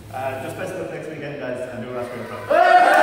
Just best of luck next weekend, guys, and do Roscrea Hurling Club.